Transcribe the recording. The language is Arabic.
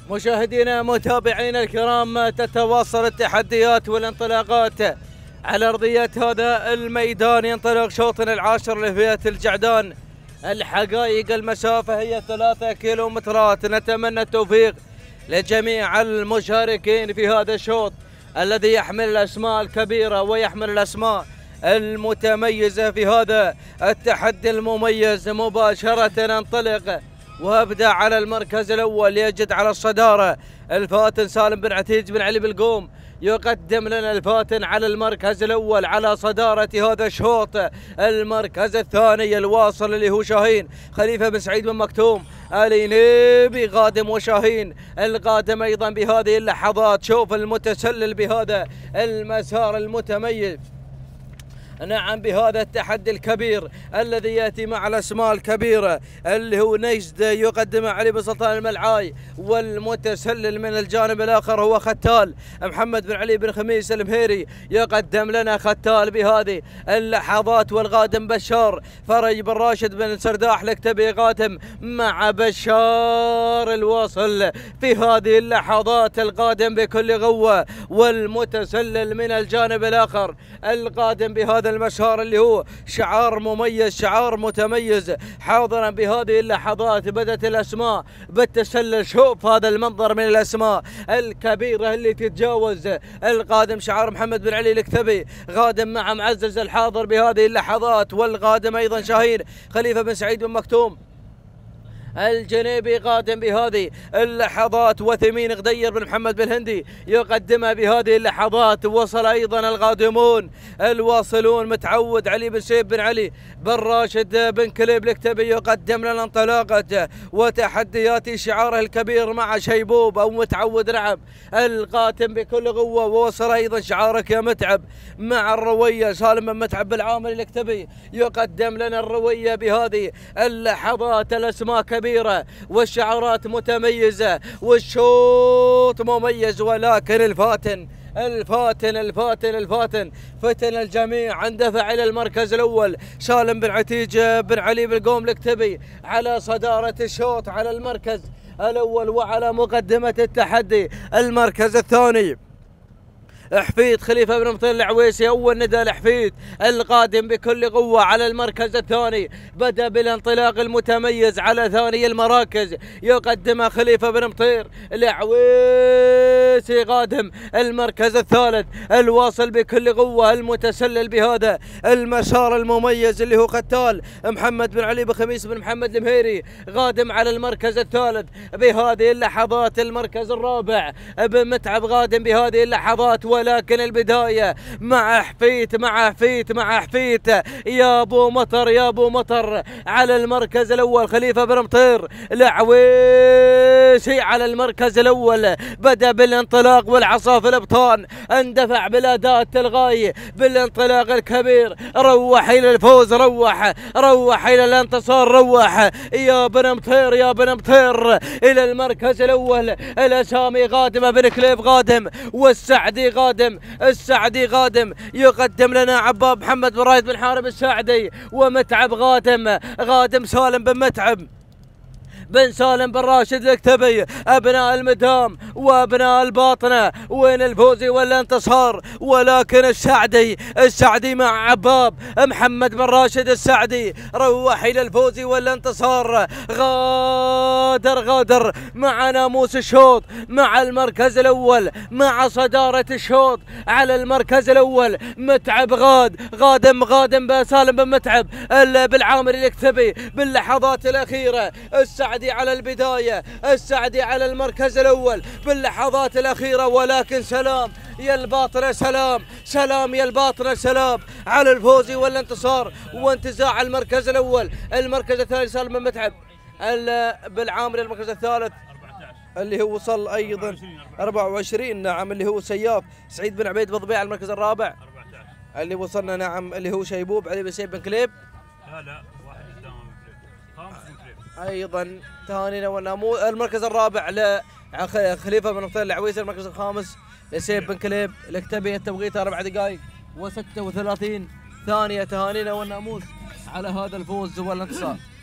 مشاهدينا متابعينا الكرام، تتواصل التحديات والانطلاقات على ارضيه هذا الميدان. ينطلق شوطنا العاشر لفئه الجعدان. الحقائق المسافه هي 3 كيلومترات. نتمنى التوفيق لجميع المشاركين في هذا الشوط الذي يحمل الاسماء الكبيره ويحمل الاسماء المتميزه في هذا التحدي المميز. مباشره ننطلق وابدا على المركز الاول. يجد على الصداره الفاتن سالم بن عتيج بن علي بالقوم، يقدم لنا الفاتن على المركز الاول على صداره هذا الشوط. المركز الثاني الواصل اللي هو شاهين خليفه بن سعيد بن مكتوم آل نبي قادم، وشاهين القادم ايضا بهذه اللحظات. شوف المتسلل بهذا المسار المتميز، نعم، بهذا التحدي الكبير الذي ياتي مع الاسماء الكبيره اللي هو نجد يقدم علي بن سلطان الملعاي، والمتسلل من الجانب الاخر هو ختال محمد بن علي بن خميس المهيري، يقدم لنا ختال بهذه اللحظات. والقادم بشار فرج بن راشد بن سرداح الاكتبي قادم مع بشار الواصل في هذه اللحظات، القادم بكل قوه. والمتسلل من الجانب الاخر القادم بهذا المسار اللي هو شعار مميز، شعار متميز حاضرا بهذه اللحظات. بدت الاسماء بالتسلل. شوف هذا المنظر من الاسماء الكبيره اللي تتجاوز. القادم شعار محمد بن علي الاكتبي قادم مع معزز الحاضر بهذه اللحظات. والقادم ايضا شاهين خليفه بن سعيد بن مكتوم الجنيبي قادم بهذه اللحظات. وثمين غدير بن محمد بن هندي يقدمها بهذه اللحظات. وصل ايضا القادمون الواصلون. متعود علي بن سيف بن علي بن راشد بن كليب الاكتبي يقدم لنا انطلاقه وتحديات شعاره الكبير مع شيبوب او متعود رعب القاتم بكل قوه. ووصل ايضا شعارك يا متعب مع الرويه سالم بن متعب بالعامل الاكتبي يقدم لنا الرويه بهذه اللحظات. الاسماء كبيرة والشعارات متميزة والشوط مميز، ولكن الفاتن فتن الجميع. اندفع الى المركز الاول سالم بن عتيج بن علي بالقوم الاكتبي على صدارة الشوط على المركز الاول. وعلى مقدمة التحدي المركز الثاني حفيد خليفه بن مطير العويسي. اول ندى لحفيد القادم بكل قوه على المركز الثاني. بدا بالانطلاق المتميز على ثاني المراكز يقدمها خليفه بن مطير العويسي قادم المركز الثالث الواصل بكل قوه. المتسلل بهذا المسار المميز اللي هو قتال محمد بن علي بن خميس بن محمد المهيري قادم على المركز الثالث بهذه اللحظات. المركز الرابع بن متعب قادم بهذه اللحظات. ولكن البداية مع حفيت يا ابو مطر على المركز الاول. خليفة بن مطير العويسي على المركز الاول. بدأ بالانطلاق والعصا في الابطان. اندفع بالاداء التلغائي بالانطلاق الكبير. روح الى الفوز، روح الى الانتصار، روح يا بن مطير الى المركز الاول. الاسامي قادمة. بن كليب قادم والسعدي السعدي قادم يقدم لنا عباب محمد بن رايد بن حارب السعدي. ومتعب قادم سالم بن متعب بن سالم بن راشد الاكتبي. ابناء المدام وابناء الباطنه، وين الفوزي والانتصار؟ ولكن السعدي مع عباب محمد بن راشد السعدي روح الى الفوز والانتصار. غادر مع ناموس الشوط مع المركز الاول مع صداره الشوط على المركز الاول. متعب قادم بسالم بن متعب بالعامر الاكتبي باللحظات الاخيره. السعدي على البدايه، السعدي على المركز الاول باللحظات الاخيره. ولكن سلام يا الباطنه، سلام يا الباطنه، سلام على الفوز والانتصار وانتزاع المركز الاول. المركز الثاني سالم بن متعب بالعامر. المركز الثالث اللي هو وصل ايضا 24 نعم اللي هو سياف سعيد بن عبيد بن ضبيع. المركز الرابع اللي وصلنا نعم اللي هو شيبوب علي بن سيف بن كليب. لا واحد قدام خامس بن كليب ايضا تهانينا والناموس. المركز الرابع لخليفه بن مطير العويسي. المركز الخامس لسيف بن كليب الاكتبي. التوقيت 4 دقائق و36 ثانيه. تهانينا والناموس على هذا الفوز والانتصار.